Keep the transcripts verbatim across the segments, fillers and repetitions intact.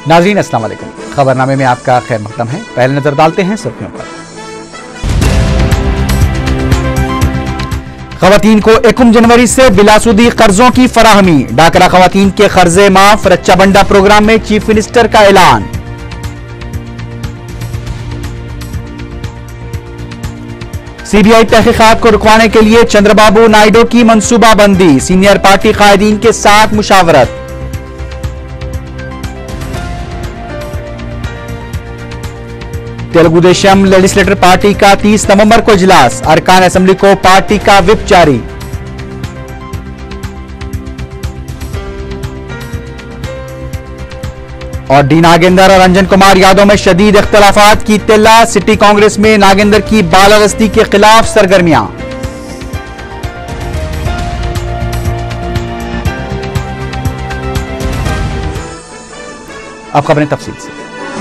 नाजरीन अस्सलाम वालेकुम। खबरनामे में आपका खैर मकदम है। पहले नजर डालते हैं सुर्खियों पर। खवातीन को एकम जनवरी से बिलासूदी कर्जों की फराहमी। डाकरा खवातीन के कर्जे माफ। रच्चा बंडा प्रोग्राम में चीफ मिनिस्टर का ऐलान। सीबीआई तहकीकात को रुकवाने के लिए चंद्रबाबू नायडू की मंसूबाबंदी। सीनियर पार्टी कायदीन के साथ मुशावरत। तेलुगु देशम लेजिस्लेटर पार्टी का तीस नवंबर को इजलास। अरकान असेंबली को पार्टी का विप जारी। और डी नागेंद्र और रंजन कुमार यादव में शदीद इख्तलाफात की इत्तला। सिटी कांग्रेस में नागेंद्र की बालादस्ती के खिलाफ सरगर्मियां। अब खबरें तफसील से।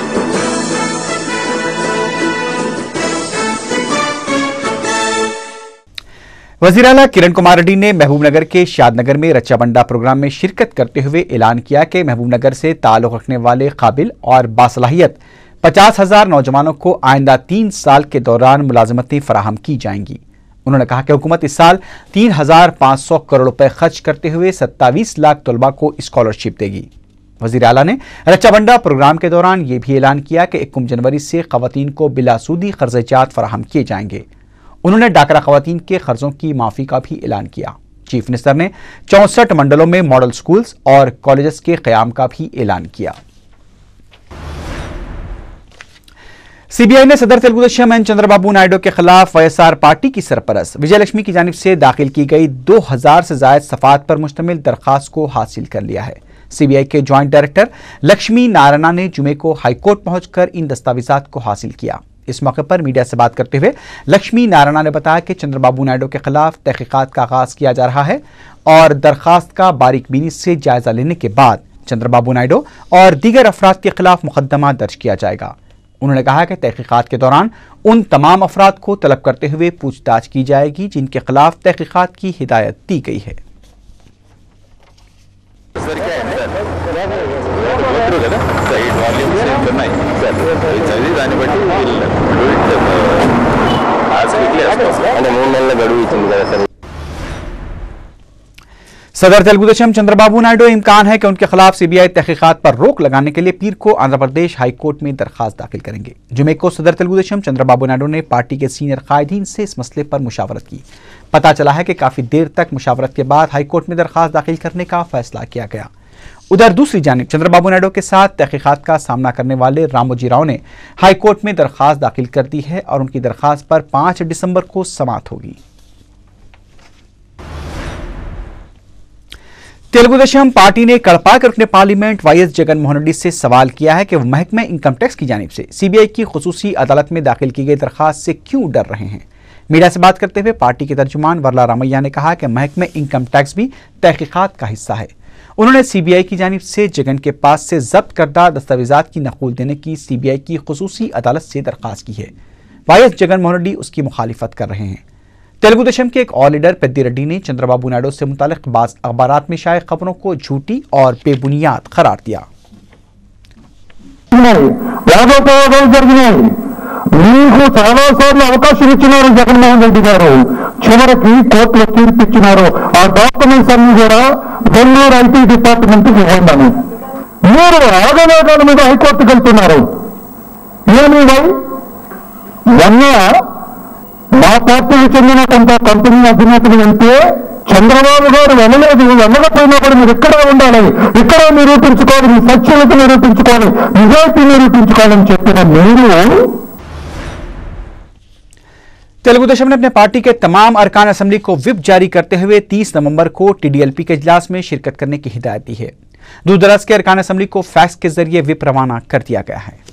वज़ीर आला किरण कुमार रेड्डी ने महबूबनगर के शादनगर में रच्चाबंडा प्रोग्राम में शिरकत करते हुए ऐलान किया कि महबूबनगर से ताल्लुक रखने वाले काबिल और बासलाहियत पचास हजार नौजवानों को आइंदा तीन साल के दौरान मुलाजमतें फराहम की जाएंगी। उन्होंने कहा कि हुकूमत इस साल तीन हजार पाँच सौ करोड़ रुपए खर्च करते हुए सत्तावीस लाख तलबा को स्कॉलरशिप देगी। वज़ीर आला ने रच्चाबंडा प्रोग्राम के दौरान यह भी ऐलान किया कि इक्कीस जनवरी से खवातीन को बिलासूदी कर्ज़ेजात फराहम किए जाएंगे। उन्होंने डाकरा खवातीन के कर्जों की माफी का भी ऐलान किया। चीफ मिनिस्टर ने चौसठ मंडलों में मॉडल स्कूल्स और कॉलेजेस के क़याम का भी ऐलान किया। सीबीआई ने सदर तेलुगु देशम एन चंद्रबाबू नायडू के खिलाफ वाईएसआर पार्टी की सरपरस्त विजयलक्ष्मी की जानिब से दाखिल की गई दो हजार से जायद सफात पर मुश्तमिल दरखास्त को हासिल कर लिया है। सीबीआई के ज्वाइंट डायरेक्टर लक्ष्मी नारायणा ने जुमे को हाईकोर्ट पहुंचकर इन दस्तावेजात को हासिल किया। इस मौके पर मीडिया से बात करते हुए लक्ष्मी नारायणा ने बताया कि चंद्रबाबू नायडू के खिलाफ तहकीकात का आगाज किया जा रहा है और दरखास्त का बारीकबीनी से जायजा लेने के बाद चंद्रबाबू नायडू और दीगर अफराद के खिलाफ मुकदमा दर्ज किया जाएगा। उन्होंने कहा कि तहकीकात के दौरान उन तमाम अफराद को तलब करते हुए पूछताछ की जाएगी जिनके खिलाफ तहकीकात की हिदायत दी गई है। सदर तेलुगु देशम चंद्रबाबू नायडू इम्कान है कि उनके खिलाफ सीबीआई तहकीकात पर रोक लगाने के लिए पीर को आंध्र प्रदेश हाई कोर्ट में दरखास्त दाखिल करेंगे। जुमे को सदर तेलुगु देशम चंद्रबाबू नायडू ने पार्टी के सीनियर कायदीन से इस मसले पर मुशावरत की। पता चला है कि काफी देर तक मुशावरत के बाद हाई कोर्ट में दरखास्त दाखिल करने का फैसला किया गया। उधर दूसरी जानिब चंद्रबाबू नायडू के साथ तहकीकात का सामना करने वाले रामोजी राव ने हाई कोर्ट में दरखास्त दाखिल कर दी है और उनकी दरखास्त पर पांच दिसंबर को समाअत होगी। तेलुगु देशम पार्टी ने कड़पा कर अपने पार्लियामेंट वाईएस जगन मोहन रेड्डी से सवाल किया है कि वह महकमे इनकम टैक्स की जानिब से सीबीआई की खुसूसी अदालत में दाखिल की गई दरखास्त से क्यों डर रहे हैं। मीडिया से बात करते हुए पार्टी के तर्जुमान वर्ला रामैया ने कहा कि महकमे इनकम टैक्स भी तहकीकात का हिस्सा है। उन्होंने सीबीआई की जानिब से जगन के पास से जब्त करदा दस्तावेजात की नकूल देने की सीबीआई की खुसूसी अदालत से दरखास्त की है। वाईएस जगन मोहन रेड्डी उसकी मुखालिफत कर रहे हैं। तेलुगु देशम के एक और लीडर पेद्दी रेड्डी ने चंद्रबाबू नायडू से मुतालिक बाज़ अखबारात में शाये खबरों को झूठी और बेबुनियाद करार दिया। మీకు చాలాసార్లు అవకాశం ఇచ్చినారు జగన్మోహన్ రెడ్డి గారు, చివరికి కోర్టులో తీర్పిచ్చినారు. ఆ డాక్యుమెంట్స్ అన్ని కూడా బెంగళూరు ఐటీ డిపార్ట్మెంట్ కి ఇవ్వండి. మీరు ఆగమేఘాల మీద హైకోర్టుకు వెళ్తున్నారు. ఏమి మొన్న మా పార్టీకి చెందిన కొంత కంపెనీ అధినేతలు వెళ్తే చంద్రబాబు గారు వెళ్ళలేదు, వెళ్ళకపోయినా కూడా మీరు ఇక్కడే ఉండాలి, ఇక్కడే నిరూపించుకోవాలి, మీ సత్యత నిరూపించుకోవాలి, నిజాయితీ నిరూపించుకోవాలని చెప్పిన మీరు तेलुगु देशम ने अपने पार्टी के तमाम अरकान असेंबली को विप जारी करते हुए तीस नवंबर को टीडीएलपी के इजलास में शिरकत करने की हिदायत दी है। दूर दराज के अरकान असेंबली को फैक्स के जरिए विप रवाना कर दिया गया है।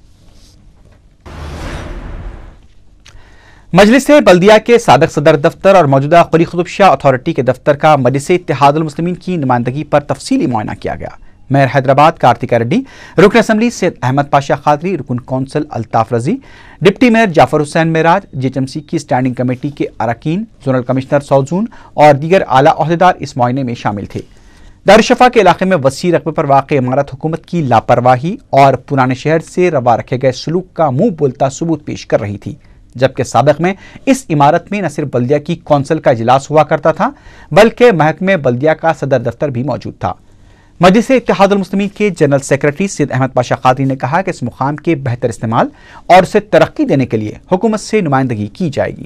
मजलिस बल्दिया के सादक सदर दफ्तर और मौजूदा कुली कुतुब शाह अथॉरिटी के दफ्तर का मजलिस इत्तेहादुल मुस्लिमीन की नुमाइंदगी पर तफसीली मुआयना किया गया। मेयर हैदराबाद कार्तिका रेड्डी, रुकन असेंबली सैयद अहमद पाशा खादरी, रुकन council Altaf Razi, deputy mayor Jafar Hussain Meraj, GHMC की स्टैंडिंग कमेटी के अरकान, जोनल कमिश्नर सौजून और दीगर आला ओहदेदार इस मुआयने में शामिल थे। दारुशफा के इलाके में वसी रकबे पर वाक़ इमारत हुकूमत की लापरवाही और पुराने शहर से रवा रखे गए सलूक का मुंह बोलता सबूत पेश कर रही थी, जबकि साबिक़ में इस इमारत में न सिर्फ बल्दिया की कौंसिल का इजलास हुआ करता था बल्कि महकमे बल्दिया का सदर दफ्तर भी मौजूद था। मजलिस इत्तेहादुल मुस्लिमीन के जनरल सेक्रेटरी सैयद अहमद पाशा कादरी ने कहा कि इस मुकाम के बेहतर इस्तेमाल और उसे तरक्की देने के लिए हुकूमत से नुमाइंदगी की जाएगी।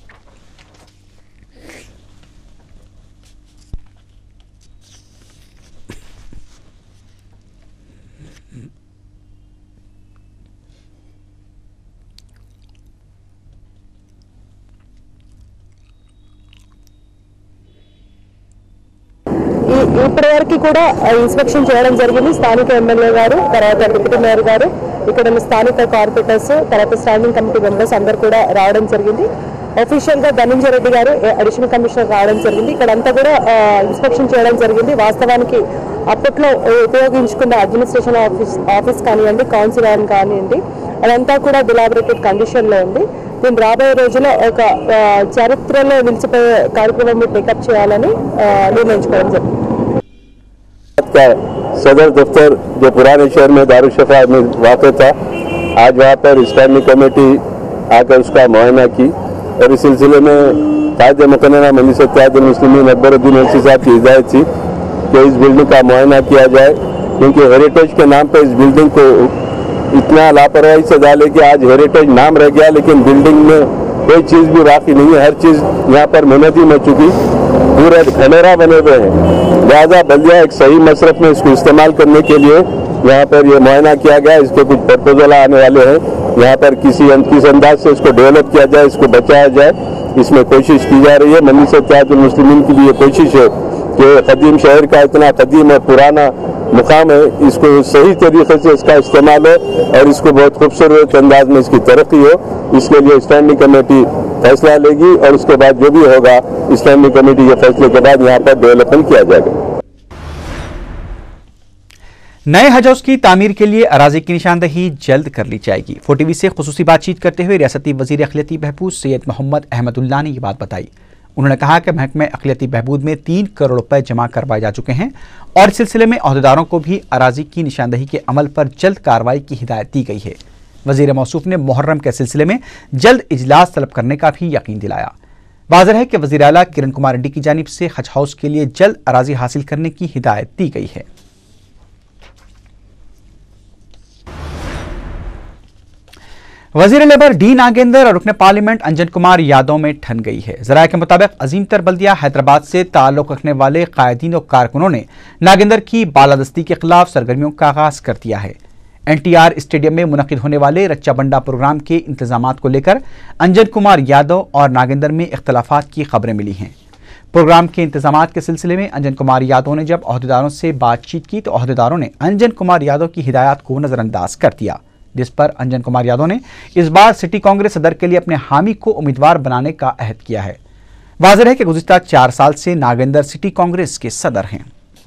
ఇప్పటి వరకు కూడా ఇన్స్పెక్షన్ చేయడం జరిగింది। స్థానిక ఎమ్మెల్యే గారు, తర్వాత డిప్యూటీ మేయర్ గారు, ఇక్కడ ఉన్న స్థానిక కార్పొరేటర్స్, తర్వాత స్టాండింగ్ కమిటీ మెంబర్స్ అందరూ కూడా రావడం జరిగింది। ఆఫీషియల్ గా ధనంజయ రెడ్డి గారు అడిషనల్ కమిషనర్ రావడం జరిగింది। ఇక్కడంతా కూడా ఇన్స్పెక్షన్ చేయడం జరిగింది। వాస్తవానికి అప్పట్లో ఉపయోగించుకున్న అడ్మినిస్ట్రేషన్ ఆఫీస్ ఆఫీస్ కానివ్వండి, కౌన్సిల్ కానివ్వండి, అదంతా కూడా డిలాబరేటెడ్ కండిషన్ లో ఉంది। దీని రాబోయే రోజుల్లో ఒక చరిత్రలో నిలిచిపోయే కార్యక్రమం టేకప్ చేయాలని నిర్ణయించుకోవడం జరిగింది। का सदर दफ्तर जो पुराने शहर में दारुशफा में वाक़ था, आज वहाँ पर स्टैंडिंग कमेटी आकर उसका मुआयना की और इस सिलसिले में कायदे मुकर्ररा मजलिस इत्तेहादुल मुस्लिमीन अकबरुद्दीन अलसी साहब की हिदायत थी कि इस बिल्डिंग का मुआयना किया जाए, क्योंकि हेरिटेज के नाम पर इस बिल्डिंग को इतना लापरवाही से डाले कि आज हेरिटेज नाम रह गया लेकिन बिल्डिंग में कोई चीज़ भी बाकी नहीं है। हर चीज़ यहाँ पर मुनहदम हो चुकी, पूरे खंडेरा बने हुए हैं। लिहाजा बल्दिया एक सही मसरफ में इसको इस्तेमाल करने के लिए यहाँ पर ये मुआयना किया गया। इसके कुछ प्रपोजल आने वाले हैं, यहाँ पर किसी किस अंदाज से इसको डेवलप किया जाए, इसको बचाया जाए, इसमें कोशिश की जा रही है। मजलिस इत्तेहादुल मुस्लिमीन की लिए कोशिश है कि कदीम शहर का इतना कदीम और पुराना मुकाम है, इसको सही तरीके से इसका इस्तेमाल हो और इसको बहुत खूबसूरत अंदाज में इसकी तरक्की हो। इसके लिए स्टैंडिंग कमेटी फैसला लेगी और उसके बाद जो भी होगा स्टैंडिंग कमेटी के फैसले के बाद यहाँ पर डेवलपमेंट किया जाएगा। नए हज हाउस की तामीर के लिए अराजी की निशानदही जल्द कर ली जाएगी। फोटीवी से खुसूसी बातचीत करते हुए रियासती वजीर अखिलती बहबूद सैयद मोहम्मद अहमदुल्लाह ने यह बात बताई। उन्होंने कहा कि महकमे अखिलती बहबूद में तीन करोड़ रुपए जमा करवाए जा चुके हैं और इस सिलसिले में अहदेदारों को भी अराजी की निशानदही के अमल पर जल्द कार्रवाई की हिदायत दी गई है। वजीर मौसूफ ने मुहर्रम के सिलसिले में जल्द इजलास तलब करने का भी यकीन दिलाया। वाज़ेह है कि वज़ीर आला किरण कुमार रेड्डी की जानिब से हज हाउस के लिए जल्द अराजी हासिल करने की हिदायत दी गई है। वजीर लेबर डी नागेंद्र और रुकने पार्लियामेंट अंजन कुमार यादव में ठन गई है। जराये के मुताबिक अजीमतर बल्दिया हैदराबाद से ताल्लुक रखने वाले कायदीन और कारकुनों ने नागेंद्र की बालादस्ती के खिलाफ सरगर्मियों का आगाज कर दिया है। एन टी आर स्टेडियम में मुनक़िद होने वाले रच्चा बंडा प्रोग्राम के इंतजामात को लेकर अंजन कुमार यादव और नागेंद्र में इख्तलाफात की खबरें मिली हैं। प्रोग्राम के इंतजामात के सिलसिले में अंजन कुमार यादव ने जब अहदेदारों से बातचीत की तो अहदेदारों ने अंजन कुमार यादव की हिदायत को नजरअंदाज कर दिया, जिस पर अंजन कुमार यादव ने इस बार सिटी कांग्रेस सदर के लिए अपने हामी को उम्मीदवार बनाने का अहद किया है। वाज़ेह है कि गुज़िश्ता चार साल से नागेंद्र सिटी कांग्रेस के सदर हैं।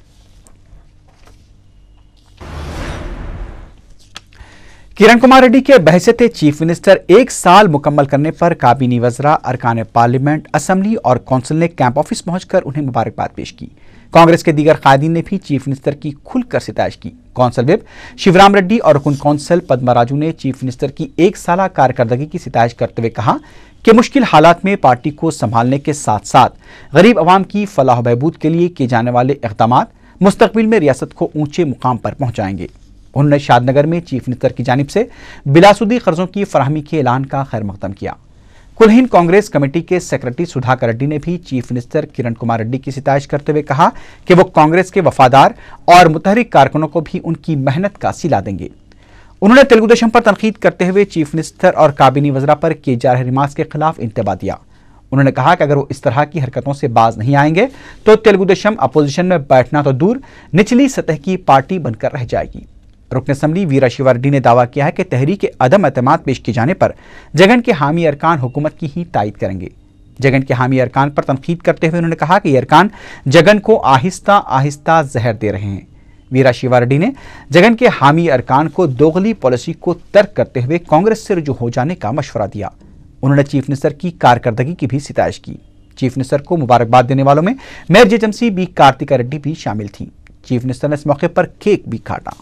किरण कुमार रेड्डी के बहसियत चीफ मिनिस्टर एक साल मुकम्मल करने पर काबीनी वज़रा, अरकान पार्लियामेंट, असम्बली और कौंसिल ने कैंप ऑफिस पहुंचकर उन्हें मुबारकबाद पेश की। कांग्रेस के दीगर कायदीन ने भी चीफ मिनिस्टर की खुलकर सितारिश की। कौंसल विप शिवराम रेड्डी और रुकन कौंसल पद्मा राजू ने चीफ मिनिस्टर की एक साल कारकर्दगी की सितारिश करते हुए कहा कि मुश्किल हालात में पार्टी को संभालने के साथ साथ गरीब अवाम की फलाह बहबूद के लिए किए जाने वाले इक़दामात मुस्तक़बिल में रियासत को ऊंचे मुकाम पर पहुंचाएंगे। उन्होंने शादनगर में चीफ मिनिस्टर की जानिब से बिलासुदी कर्जों की फराहमी के ऐलान का खैर मकदम किया। कुलहीन कांग्रेस कमेटी के सेक्रेटरी सुधाकर रेड्डी ने भी चीफ मिनिस्टर किरण कुमार रेड्डी की सितारिश करते हुए कहा कि वो कांग्रेस के वफादार और मुतहरिक कारकुनों को भी उनकी मेहनत का सिला देंगे। उन्होंने तेलुगु देशम पर तनकीद करते हुए चीफ मिनिस्टर और काबीनी वज़रा पर किए जा रहे रिमार्क्स के खिलाफ इंतबा दिया। उन्होंने कहा कि अगर वो इस तरह की हरकतों से बाज नहीं आएंगे तो तेलुगु देशम अपोजिशन में बैठना तो दूर निचली सतह की पार्टी बनकर रह जाएगी। रुकन असम्बली वीरा शिवा रेड्डी ने दावा किया है कि तहरीक अदम एतमाद पेश किए जाने पर जगन के हामी अरकान हुकूमत की ही तायद करेंगे। जगन के हामी अरकान पर तनकीद करते हुए उन्होंने कहा कि अरकान जगन को आहिस्ता आहिस्ता जहर दे रहे हैं। वीरा शिवा रेड्डी ने जगन के हामी अरकान को दोगली पॉलिसी को तर्क करते हुए कांग्रेस से रुजू हो जाने का मशवरा दिया। उन्होंने चीफ मिनिस्टर की कारकर्दगी की भी सितारिश की। चीफ मिनिस्टर को मुबारकबाद देने वालों में mayor GHMC B Karthika Reddy भी शामिल थीं। चीफ मिनिस्टर ने इस मौके पर केक भी काटा।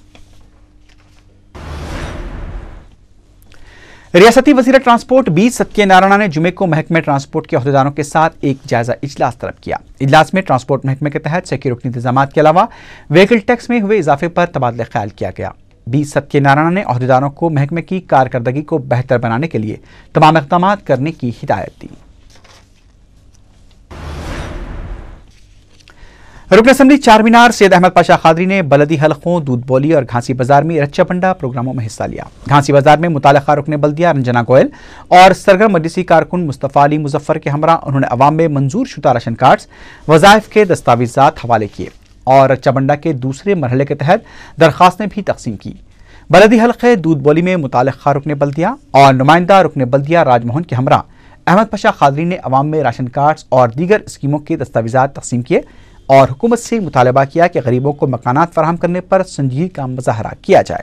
रियासती वजीर ट्रांसपोर्ट बी सत्यनारायण ने जुमे को महकमे ट्रांसपोर्ट के अहदेदारों के साथ एक जायजा इजलास तलब किया। इजलास में ट्रांसपोर्ट महकमे के तहत सिक्योरिटी इंतजाम के अलावा व्हीकल टैक्स में हुए इजाफे पर तबादला ख्याल किया गया। बी सत्यनारायण ने अहदेदारों को महकमे की कारकर्दगी को बेहतर बनाने के लिए तमाम इक़दाम करने की हिदायत दी। रुकन असम्बली चारमीनार सैयद अहमद पाशा खादरी ने बलदी हलकों, दूध बोली और घासी बाजार में रच्चा बंडा प्रोग्रामों में हिस्सा लिया। घासी बाजार में मुतालिका रुकन बल्दिया रंजना गोयल और सरगर्म मजलिसी कारकुन मुस्तफ़ा अली मुजफ्फर के हमरा उन्होंने अवाम में मंजूर शुदा राशन कार्ड्स, वज़ाइफ के दस्तावेजात हवाले किए और रच्चा बंडा के दूसरे मरहले के तहत दरख्वास्तें भी तकसीम की। बलदी हल्के दूध बोली में मुतालिका रुकन बल्दिया और नुमाइंदा रुकन बल्दिया राजमोहन के हमरा अहमद पाशा खादरी ने अवाम में राशन कार्ड्स और दीगर स्कीमों के दस्तावेजात तकसीम किए और हुकूमत से मुतालबा किया कि गरीबों को मकानात फराहम करने पर संजीदगी का मुजाहरा किया जाए।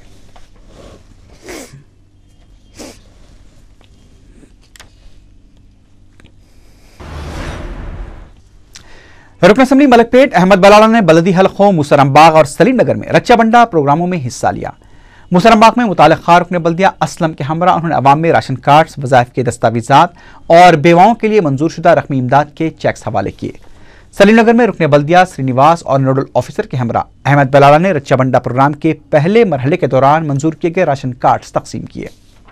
रुकन असम्बली मलकपेट अहमद बलाला ने बलदी हलकों, मुसरमबाग और सलीम नगर में रच्चा बंडा प्रोग्रामों में हिस्सा लिया। मुसरमबाग में मुतालिका रुकन बल्दिया असलम के हमरा उन्होंने अवाम में राशन कार्ड्स, वज़ाइफ के दस्तावेजात और बेवाओं के लिए मंजूर शुदा रकमी इमदाद के चेक्स हवाले किए। सलीमनगर में रुकन बल्दिया श्रीनिवास और नोडल ऑफिसर के हमरा अहमद बलाला ने रच्चा बंडा प्रोग्राम के पहले मरहले के दौरान मंजूर किए गए राशन कार्ड्स तकसीम किए।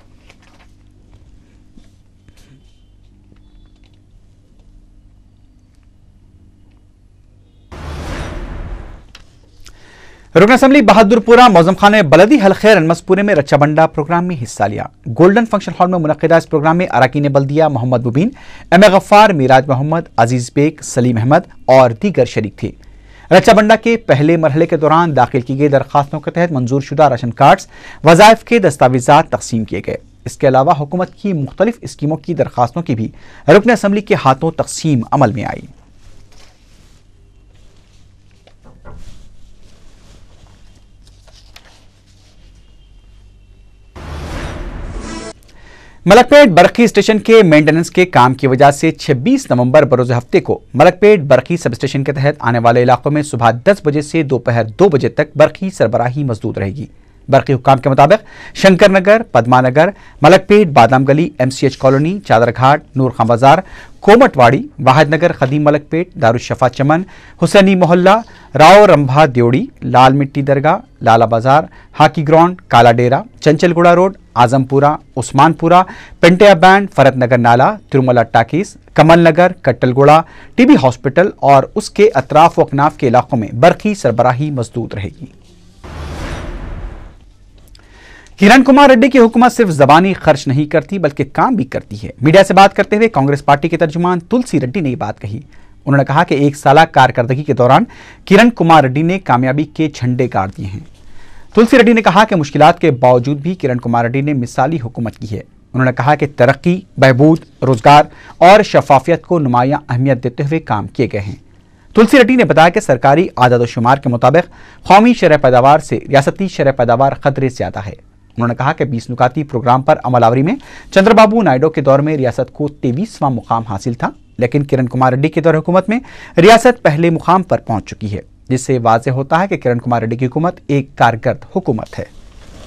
रुकन असम्बली बहादुरपुरा मौजम खान ने बलदी हल्के रनमसपुरे में रच्चा बंडा प्रोग्राम में हिस्सा लिया। गोल्डन फंक्शन हॉल में मुनक्किदा इस प्रोग्राम में अराकीन बल्दिया मोहम्मद मुबीन, एम ए गफ्फार, मिराज मोहम्मद, अजीज बेग, सलीम अहमद और दीगर शरीक थे। रच्चा बंडा के पहले मरहले के दौरान दाखिल की गई दरखास्तों के तहत मंजूर शुदा राशन कार्ड्स, वज़ाइफ के दस्तावेजात तकसीम किए गए। इसके अलावा हुकूमत की मुख्तलिफ स्कीमों की दरखास्तों की भी रुकन असम्बली के हाथों तकसीम अमल में आई। मलकपेट बरखी स्टेशन के मेंटेनेंस के काम की वजह से छब्बीस नवंबर बरोज हफ्ते को मलकपेट बरखी सब स्टेशन के तहत आने वाले इलाकों में सुबह दस बजे से दोपहर दो बजे तक बरखी सरबराही मजदूद रहेगी। बरखी हुक्काम के मुताबिक शंकर नगर, पद्मानगर, मलकपेट, बादाम गली, एमसीएच कॉलोनी, चादरघाट, नूर खां बाजार, कोमटवाड़ी, वाहिद नगर, खदीम मलकपेट, दारुशफा चमन, हुसैनी मोहल्ला, राव रंभा देवड़ी, लाल मिट्टी दरगाह, लाला बाजार, hockey ground, Kala Dera, Chanchalguda road, Azampura, Osmanpura, Pentiya बैंड, फरत नगर नाला, Tirumala talkies, Kamal Nagar, Kattalguda, TB hospital और उसके अतराफ व अकनाफ के इलाकों में बरखी सरबराही मजदूद रहेगी। किरण कुमार रेड्डी की हुकूमत सिर्फ जबानी खर्च नहीं करती बल्कि काम भी करती है। मीडिया से बात करते हुए कांग्रेस पार्टी के तर्जुमान तुलसी रेड्डी ने यह बात कही। उन्होंने कहा कि एक साल कारकर्दगी के दौरान किरण कुमार रेड्डी ने कामयाबी के झंडे गाड़ दिए हैं। तुलसी रेड्डी ने कहा कि मुश्किलात के बावजूद भी किरण कुमार रेड्डी ने मिसाली हुकूमत की है। उन्होंने कहा कि तरक्की, बहबूद, रोजगार और शफाफियत को नुमायां अहमियत देते हुए काम किए गए हैं। तुलसी रेड्डी ने बताया कि सरकारी आदाद-ओ-शुमार के मुताबिक कौमी शरह पैदावार से रियासती शरह पैदावार खतरे से ज्यादा है। उन्होंने कहा कि बीस नुकाती प्रोग्राम पर अमलावरी में चंद्रबाबू नायडू के दौर में रियासत को तेईसवां मुकाम हासिल था, लेकिन किरण कुमार रेड्डी के दौर हुकूमत में रियासत पहले मुकाम पर पहुंच चुकी है, जिससे वाज़ेह होता है कि किरण कुमार रेड्डी की हुकूमत एक कारगर हुकूमत है।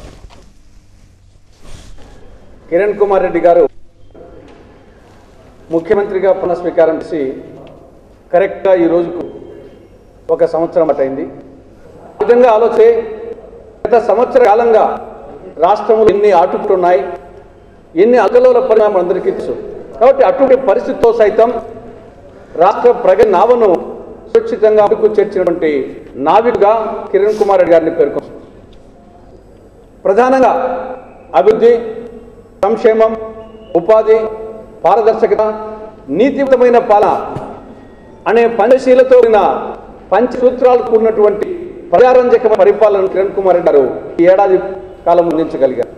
కిరణ్ కుమార్ రెడ్డి గారు ముఖ్యమంత్రిగా పునఃస్వీకారం చేసి కరెక్ట్గా ఈ రోజుకు ఒక సంవత్సరం అటైంది. ఈ విధంగా ఆలోచే గత సంవత్సర కాలంగా రాష్ట్రంలో ఎన్ని ఆటుకున్నాయి, ఎన్ని అగలోల పరిణామం అందరికీ తెలుసు. కాబట్టి అటువంటి పరిస్థితితో సైతం రాష్ట్ర ప్రగతి నావను సురక్షితంగా అడుగు చేర్చినటువంటి నావికుగా కిరణ్ కుమార్ రెడ్డి గారిని పేర్కొన్నారు. ప్రధానంగా అభివృద్ధి, సంక్షేమం, ఉపాధి, పారదర్శకత, నీతియుతమైన పాలన అనే పంచశీలతో ఉన్న పంచసూత్రాలకు ఉన్నటువంటి ప్రజారంజక పరిపాలన కిరణ్ కుమార్ రెడ్డి గారు ఈ ఏడాది కాలం అందించగలిగారు.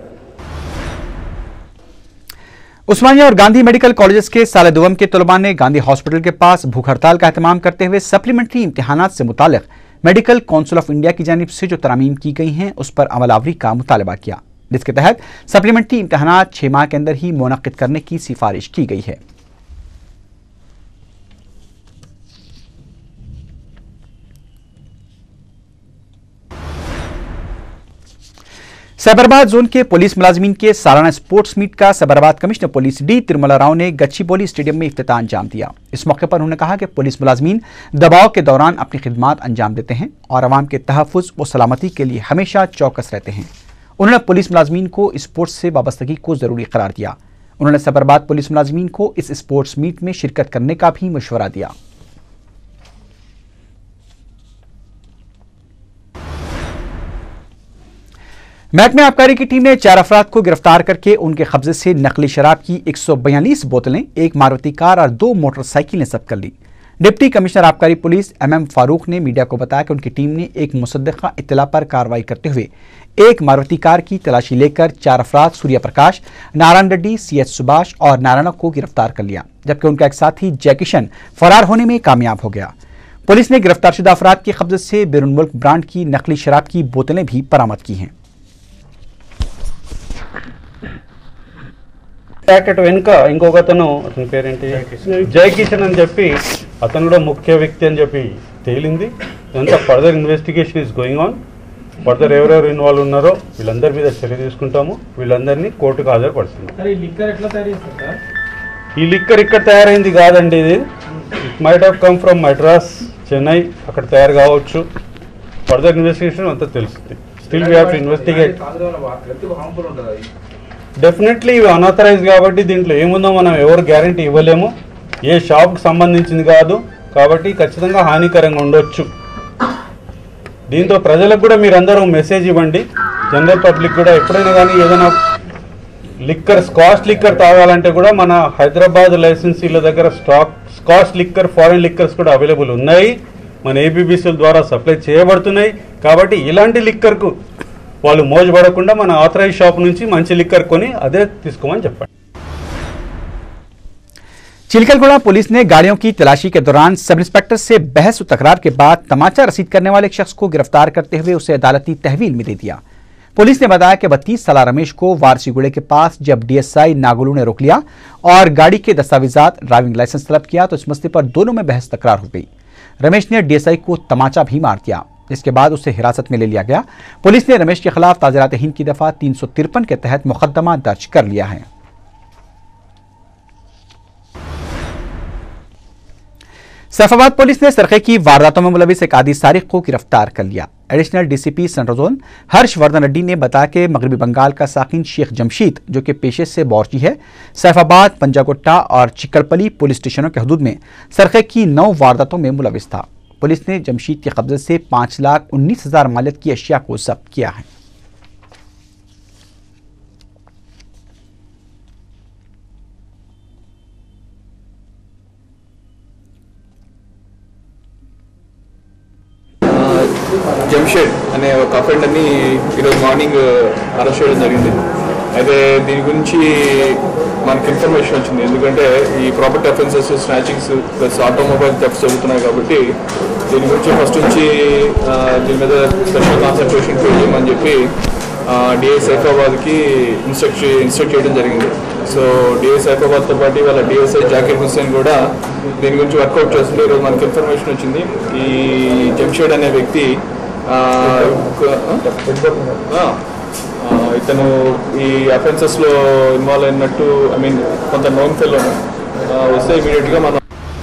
उस्मानिया और गांधी मेडिकल कॉलेजेस के साल दुवम के तलबा ने गांधी हॉस्पिटल के पास भूख हड़ताल का एहतमाम करते हुए सप्लीमेंट्री इम्तिहानात से मुतालिक मेडिकल काउंसिल ऑफ इंडिया की जानिब से जो तरामीम की गई हैं उस पर अमलावरी का मुतालबा किया, जिसके तहत सप्लीमेंट्री इम्तिहानात छह माह के अंदर ही मुनक्किद करने की सिफारिश की गई है। साइबराबाद जोन के पुलिस मुलाजमीन के सालाना स्पोर्ट्स मीट का Cyberabad commissioner police D Tirumala Rao ने गच्चीबोली स्टेडियम में इफ्तिताह अंजाम दिया। इस मौके पर उन्होंने कहा कि पुलिस मुलाजमीन दबाव के दौरान अपनी खिदमात अंजाम देते हैं और आवाम के तहफ़्फ़ुज़ व सलामती के लिए हमेशा चौकस रहते हैं। उन्होंने पुलिस मुलाजमीन को स्पोर्ट्स से वाबस्तगी को ज़रूरी करार दिया। उन्होंने साइबराबाद पुलिस मुलाजमीन को इस स्पोर्ट्स मीट में शिरकत करने का भी मशवरा दिया। महकमे आबकारी की टीम ने चार अफराद को गिरफ्तार करके उनके कब्जे से नकली शराब की एक सौ बयालीस बोतलें, एक मारुति कार और दो मोटरसाइकिलें जब्त कर ली। डिप्टी कमिश्नर आबकारी पुलिस एम एम फारूक ने मीडिया को बताया कि उनकी टीम ने एक मुसद्दक़ा इत्तला पर कार्रवाई करते हुए एक मारुति कार की तलाशी लेकर चार अफराद सूर्य प्रकाश, नारायण रेड्डी, सी एच सुभाष और नारायण को गिरफ्तार कर लिया, जबकि उनका एक साथी जैकिशन फरार होने में कामयाब हो गया। पुलिस ने गिरफ्तारशुदा अफराद के कब्जे से बैरून मुल्क ब्रांड की नकली शराब की बोतलें भी बरामद की हैं। ప్యాకెట్ వెనుక ఇంకొక అతను అతని పేరేంటి జై కిషన్ అని చెప్పి అతను కూడా ముఖ్య వ్యక్తి అని చెప్పి తేలింది. ఇదంతా further investigation is going on. Further ఎవరెవరు ఇన్వాల్వ్ ఉన్నారో వీళ్ళందరి మీద చర్య తీసుకుంటాము. వీళ్ళందరినీ కోర్టుకు హాజరుపరుస్తుంది. ఈ లిక్కర్ ఇక్కడ తయారైంది కాదండి, ఇది it might have come from Madras, Chennai, అక్కడ తయారు కావచ్చు. ఫర్దర్ ఇన్వెస్టిగేషన్ అంతా తెలుస్తుంది. Still we have to investigate. Definitely ఇవి అనాథరైజ్ కాబట్టి దీంట్లో ఏముందో మనం ఎవరు గ్యారంటీ ఇవ్వలేము. ఏ షాప్కి సంబంధించింది కాదు కాబట్టి ఖచ్చితంగా హానికరంగా ఉండొచ్చు. దీంతో ప్రజలకు కూడా మీరందరూ మెసేజ్ ఇవ్వండి. జనరల్ పబ్లిక్ కూడా ఎప్పుడైనా కానీ ఏదైనా లిక్కర్ స్కాచ్ లిక్కర్ తాగాలంటే కూడా మన హైదరాబాద్ లైసెన్సీల దగ్గర stock scotch liquor, foreign liquors కూడా అవైలబుల్ ఉన్నాయి. మన ఏబీబీసీల ద్వారా సప్లై చేయబడుతున్నాయి. కాబట్టి ఇలాంటి లిక్కర్కు వాళ్ళు మోజపడకుండా మన ఆథరైజ్ షాప్ నుంచి మంచి లిక్కర్ కొని అదే తీసుకోమని చెప్పండి. चिलकलगुड़ा पुलिस ने गाड़ियों की तलाशी के दौरान सब इंस्पेक्टर से बहस व तकरार के बाद तमाचा रसीद करने वाले एक शख्स को गिरफ्तार करते हुए उसे अदालती तहवील में दे दिया। पुलिस ने बताया कि बत्तीस साल रमेश को वारसीगुड़े के पास जब डीएसआई नागुलू ने रोक लिया और गाड़ी के दस्तावेजात, ड्राइविंग लाइसेंस तलब किया तो इस मसले पर दोनों में बहस तकरार हो गई। रमेश ने डीएसआई को तमाचा भी मार दिया, जिसके बाद उसे हिरासत में ले लिया गया। पुलिस ने रमेश के खिलाफ ताज़रात हिंद की दफा तीन सौ तिरपन के तहत मुकदमा दर्ज कर लिया है। सैफाबाद पुलिस ने सरखे की वारदातों में मुलविस एक आदि सारिक को गिरफ्तार कर लिया। Additional DCP central zone Harshavardhan Reddy ने बताया कि मगरबी बंगाल का साकिन शेख जमशीद, जो कि पेशे से बावर्ची है, सैफाबाद, पंजागुट्टा और चिकलपली पुलिस स्टेशनों के हदूद में सरखे की नौ वारदातों में मुलविस था। पुलिस ने जमशीद के कब्जे से पांच लाख उन्नीस हजार मालियत की अशिया को जब्त किया है। జంషెడ్ అనే ఒక అఫెండర్ని ఈరోజు మార్నింగ్ అరెస్ట్ చేయడం జరిగింది. అయితే దీని గురించి మనకు ఇన్ఫర్మేషన్ వచ్చింది. ఎందుకంటే ఈ property offences, snatchings plus automobile thefts జరుగుతున్నాయి కాబట్టి దీని గురించి ఫస్ట్ నుంచి దీని మీద స్పెషల్ కాన్సన్ట్రేషన్ చేయమని చెప్పి డిఐ సైఫాబాద్కి ఇన్స్ట్రక్ట్ ఇన్స్ట్రక్ట్ చేయడం జరిగింది. సో డిఐ సైఫాబాద్తో పాటు వాళ్ళ డిఎస్ఐ జాకీర్ హుస్సేన్ కూడా దీని గురించి వర్కౌట్ చేస్తుంటే ఈరోజు మనకు ఇన్ఫర్మేషన్ వచ్చింది. ఈ జంషెడ్ అనే వ్యక్తి ఇతను ఈ అఫెన్సెస్లో ఇన్వాల్వ్ అయినట్టు ఐ మీన్ కొంత నోన్ ఫెలో వస్తే ఇమీడియట్గా మనం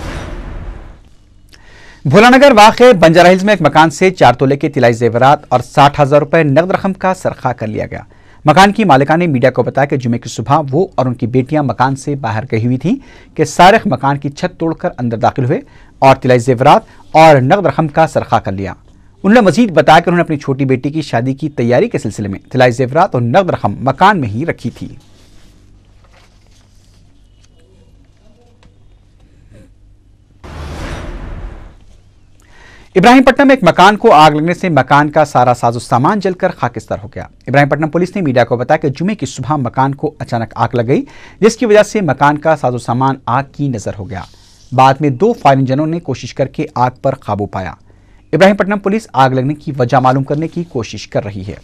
भोलानगर वाक़े बंजारा हिल्स में एक मकान से चार तोले के तिलाई जेवरात और साठ हजार रुपए नकद रकम का सरखा कर लिया गया। मकान की मालिका ने मीडिया को बताया कि जुमे की सुबह वो और उनकी बेटियां मकान से बाहर गई हुई थी कि सारिक मकान की छत तोड़कर अंदर दाखिल हुए और तिलाई जेवरात और नकद रकम का सरखा कर लिया। उन्होंने मजीद बताया कि उन्होंने अपनी छोटी बेटी की शादी की तैयारी के सिलसिले में तिलाई जेवरात और नकद रकम मकान में ही रखी थी। इब्राहिमपट्टनम में एक मकान को आग लगने से मकान का सारा साजो सामान जलकर खाकिस्तार हो गया। इब्राहिमपट्टनम पुलिस ने मीडिया को बताया कि जुमे की सुबह मकान को अचानक आग लग गई, जिसकी वजह से मकान का साजो सामान आग की नजर हो गया। बाद में दो फायर इंजनों ने कोशिश करके आग पर काबू पाया। इब्राहिमपट्टनम पुलिस आग लगने की वजह मालूम करने की कोशिश कर रही है।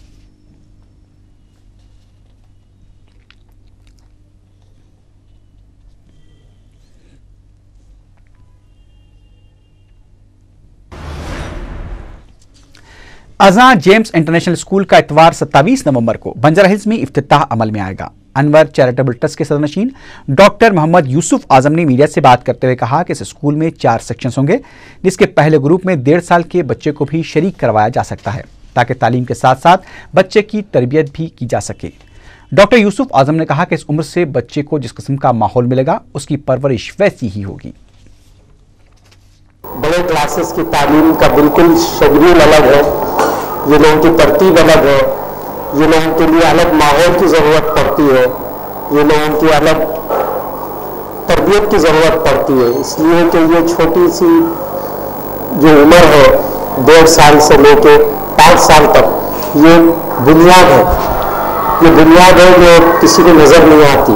अज़ां जेम्स इंटरनेशनल स्कूल का इतवार सत्ताईस नवंबर को बंजारा हिल्स में इफ्तिताह अमल में आएगा। अनवर चैरिटेबल ट्रस्ट के सदरनशीन डॉक्टर मोहम्मद यूसुफ आजम ने मीडिया से बात करते हुए कहा कि इस स्कूल में चार सेक्शंस होंगे, जिसके पहले ग्रुप में डेढ़ साल के बच्चे को भी शरीक करवाया जा सकता है ताकि तालीम के साथ साथ बच्चे की तरबियत भी की जा सके। डॉक्टर यूसुफ आजम ने कहा कि इस उम्र से बच्चे को जिस किस्म का माहौल मिलेगा उसकी परवरिश वैसी ही होगी। बड़े क्लासेस की तालीम का बिल्कुल शेड्यूल अलग है, ये लोगों की तरतीब अलग है, ये लोगों के लिए अलग माहौल की ज़रूरत पड़ती है, ये लोगों की अलग तरबियत की ज़रूरत पड़ती है। इसलिए कि ये छोटी सी जो उम्र है डेढ़ साल से लेके पाँच साल तक, ये बुनियाद है, ये बुनियाद है जो किसी को नज़र नहीं आती।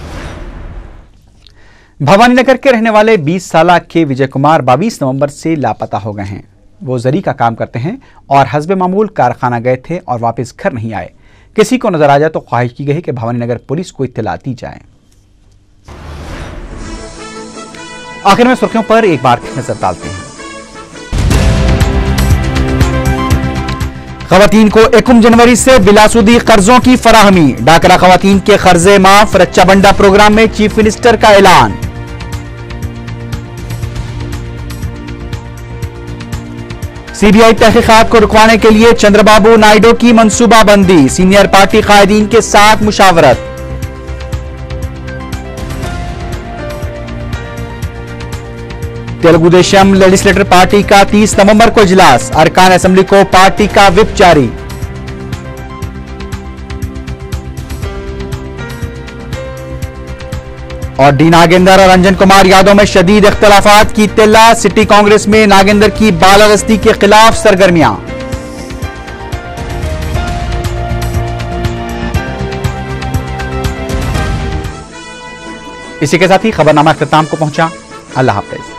भवानीनगर के रहने वाले बीस साल के विजय कुमार बाईस नवंबर से लापता हो गए हैं। वो जरी का काम करते हैं और हस्बे मामूल कारखाना गए थे और वापस घर नहीं आए। किसी को नजर आ जाए तो ख्वाहिश की गई कि भवानीनगर पुलिस को इत्तला दी जाए। आखिर में सुर्खियों पर एक बार नजर डालते हैं। खवातीन को एकम जनवरी से बिलासुदी कर्जों की फराहमी, डाकरा खवातीन के कर्जे माफ, रच्चा बंडा प्रोग्राम में चीफ मिनिस्टर का ऐलान। सीबीआई तहकीकात को रुकवाने के लिए चंद्रबाबू नायडू की मंसूबाबंदी, सीनियर पार्टी कायदीन के साथ मुशावरत। तेलुगु देशम लेजिस्लेटर पार्टी का तीस नवंबर को इजलास, अरकान असेंबली को पार्टी का विप जारी। और डी नागेंद्र और रंजन कुमार यादव में शदीद इख्तलाफात की इत्तला, सिटी कांग्रेस में नागेंद्र की बालादस्ती के खिलाफ सरगर्मियां। इसी के साथ ही खबरनामा अख्ताम को पहुंचा। अल्लाह हाफिज।